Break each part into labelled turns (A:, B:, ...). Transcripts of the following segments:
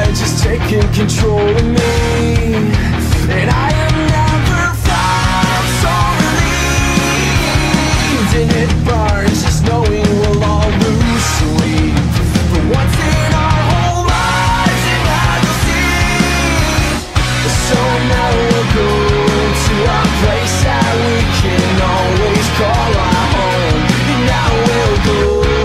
A: just taking control of me, and I am never far so relieved. And it burns just knowing we'll all lose sleep for once in our whole lives, and I will see. So now we'll go to a place that we can always call our home, and now we'll go.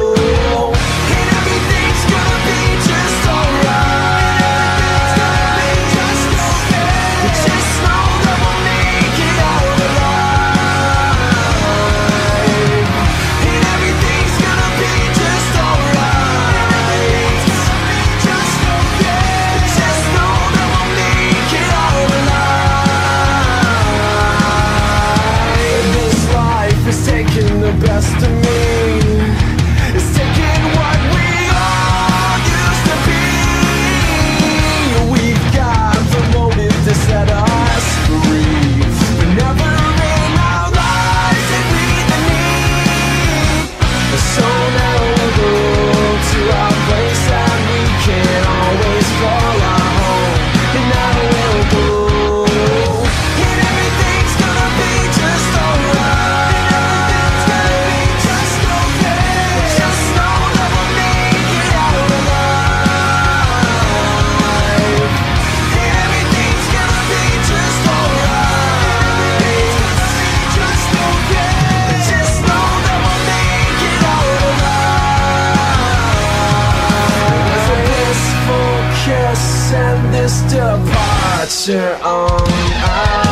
A: Best of me, it's taking what we all used to be. We've got the motive to set us free, but never in our lives did we the need. So now we'll go to our place that we can always call our home, and now we'll go. And everything's gonna be just alright. And this departure on